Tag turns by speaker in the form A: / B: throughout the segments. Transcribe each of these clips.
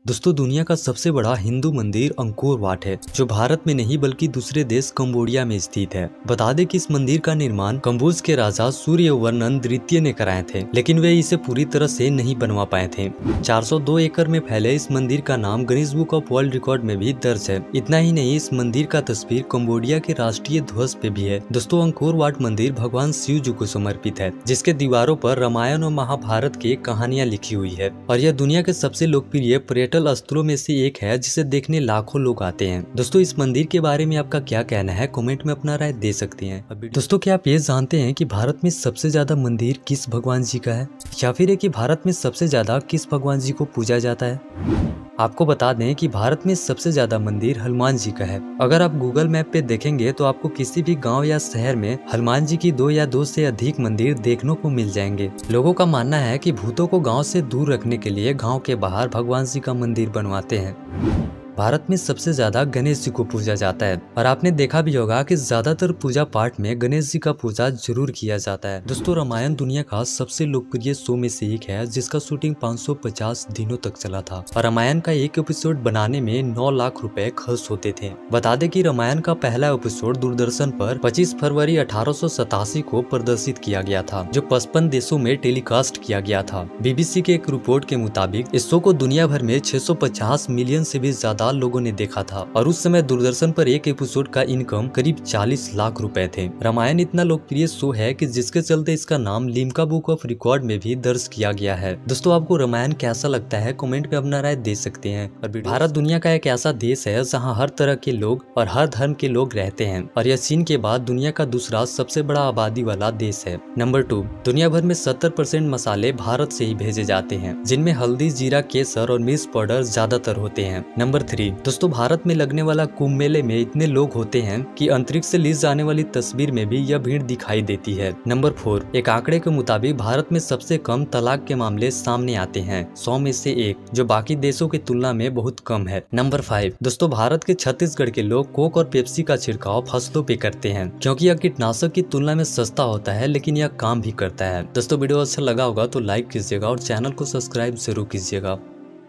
A: दोस्तों दुनिया का सबसे बड़ा हिंदू मंदिर अंकोर वाट है, जो भारत में नहीं बल्कि दूसरे देश कंबोडिया में स्थित है। बता दें कि इस मंदिर का निर्माण कंबोज के राजा सूर्यवर्मन द्वितीय ने कराए थे, लेकिन वे इसे पूरी तरह से नहीं बनवा पाए थे। 402 एकड़ में फैले इस मंदिर का नाम Guinness book of world record में भी दर्ज है। इतना ही नहीं, इस मंदिर का तस्वीर कंबोडिया के राष्ट्रीय ध्वज पे भी है। दोस्तों अंकोर वाट मंदिर भगवान शिव जी को समर्पित है, जिसके दीवारों पर रामायण और महाभारत की कहानियां लिखी हुई है और यह दुनिया के सबसे लोकप्रिय पर्यटन स्थलों में से एक है, जिसे देखने लाखों लोग आते हैं। दोस्तों इस मंदिर के बारे में आपका क्या कहना है, कमेंट में अपना राय दे सकते हैं। दोस्तों क्या आप ये जानते हैं कि भारत में सबसे ज्यादा मंदिर किस भगवान जी का है, या फिर है कि भारत में सबसे ज्यादा किस भगवान जी को पूजा जाता है? आपको बता दें कि भारत में सबसे ज्यादा मंदिर हनुमान जी का है। अगर आप गूगल मैप पे देखेंगे तो आपको किसी भी गांव या शहर में हनुमान जी की 2 या 2 से अधिक मंदिर देखने को मिल जाएंगे। लोगों का मानना है कि भूतों को गांव से दूर रखने के लिए गांव के बाहर भगवान जी का मंदिर बनवाते हैं। भारत में सबसे ज्यादा गणेश जी को पूजा जाता है और आपने देखा भी होगा कि ज्यादातर पूजा पाठ में गणेश जी का पूजा जरूर किया जाता है। दोस्तों रामायण दुनिया का सबसे लोकप्रिय शो में से एक है, जिसका शूटिंग 550 दिनों तक चला था और रामायण का एक एपिसोड बनाने में 9 लाख रुपए खर्च होते थे। बता दें कि रामायण का पहला एपिसोड दूरदर्शन पर 25 फरवरी 1887 को प्रदर्शित किया गया था, जो 55 देशों में टेलीकास्ट किया गया था। बीबीसी के एक रिपोर्ट के मुताबिक इस शो को दुनिया भर में 650 मिलियन से भी ज्यादा लोगों ने देखा था और उस समय दूरदर्शन पर एक एपिसोड का इनकम करीब 40 लाख रुपए थे। रामायण इतना लोकप्रिय शो है कि जिसके चलते इसका नाम लिम्का बुक ऑफ रिकॉर्ड में भी दर्ज किया गया है। दोस्तों आपको रामायण कैसा लगता है, कमेंट में अपना राय दे सकते हैं। और भारत दुनिया का एक ऐसा देश है जहाँ हर तरह के लोग और हर धर्म के लोग रहते हैं और यह चीन के बाद दुनिया का दूसरा सबसे बड़ा आबादी वाला देश है। नंबर 2, दुनिया भर में 70% मसाले भारत से ही भेजे जाते हैं, जिनमें हल्दी, जीरा, केसर और मिर्च पाउडर ज्यादातर होते हैं। नंबर 3, दोस्तों भारत में लगने वाला कुंभ मेले में इतने लोग होते हैं कि अंतरिक्ष से ली जाने वाली तस्वीर में भी यह भीड़ दिखाई देती है। नंबर 4, एक आंकड़े के मुताबिक भारत में सबसे कम तलाक के मामले सामने आते हैं, 100 में से 1, जो बाकी देशों की तुलना में बहुत कम है। नंबर 5, दोस्तों भारत के छत्तीसगढ़ के लोग कोक और पेप्सी का छिड़काव फसलों पे करते हैं, क्योंकि यह कीटनाशक की तुलना में सस्ता होता है, लेकिन यह काम भी करता है। दोस्तों वीडियो अच्छा लगा होगा तो लाइक कीजिएगा और चैनल को सब्सक्राइब जरूर कीजिएगा।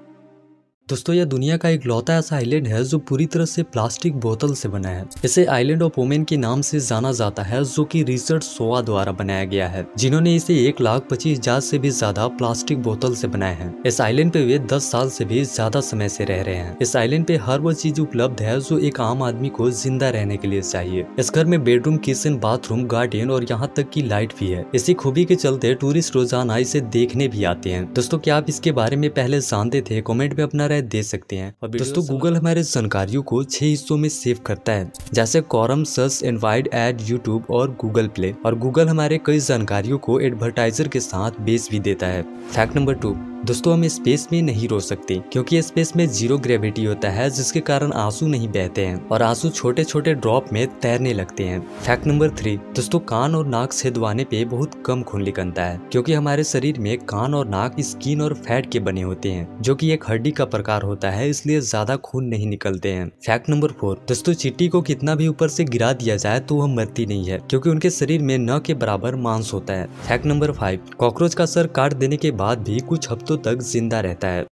A: दोस्तों यह दुनिया का एक लौता ऐसा आइलैंड है जो पूरी तरह से प्लास्टिक बोतल से बना है। इसे आइलैंड ऑफ वोमेन के नाम से जाना जाता है, जो कि रिचर्ड सोआ द्वारा बनाया गया है, जिन्होंने इसे 1,25,000 से भी ज्यादा प्लास्टिक बोतल से बनाया है। इस आइलैंड पे वे 10 साल से भी ज्यादा समय से रह रहे हैं। इस आइलैंड पे हर वो चीज उपलब्ध है जो एक आम आदमी को जिंदा रहने के लिए चाहिए। इस घर में बेडरूम, किचन, बाथरूम, गार्डन और यहाँ तक की लाइट भी है। इसी खूबी के चलते टूरिस्ट रोजाना इसे देखने भी आते हैं। दोस्तों क्या आप इसके बारे में पहले जानते थे, कमेंट में अपना दे सकते हैं। और दोस्तों गूगल हमारे जानकारियों को 6 हिस्सों में सेव करता है, जैसे कॉरम, सर्च, इनवाइट, एड, यूट्यूब और गूगल प्ले। और गूगल हमारे कई जानकारियों को एडवर्टाइजर के साथ बेच भी देता है। फैक्ट नंबर 2, दोस्तों हम स्पेस में नहीं रो सकते, क्योंकि स्पेस में 0 ग्रेविटी होता है, जिसके कारण आंसू नहीं बहते हैं और आंसू छोटे छोटे ड्रॉप में तैरने लगते हैं। फैक्ट नंबर 3, दोस्तों कान और नाक से दबाने पे बहुत कम खून निकलता है, क्योंकि हमारे शरीर में कान और नाक स्किन और फैट के बने होते हैं, जो कि एक हड्डी का प्रकार होता है, इसलिए ज्यादा खून नहीं निकलते हैं। फैक्ट नंबर 4, दोस्तों चींटी को कितना भी ऊपर से गिरा दिया जाए तो वह मरती नहीं है, क्योंकि उनके शरीर में न के बराबर मांस होता है। फैक्ट नंबर 5, कॉकरोच का सर काट देने के बाद भी कुछ हफ्तों तक जिंदा रहता है।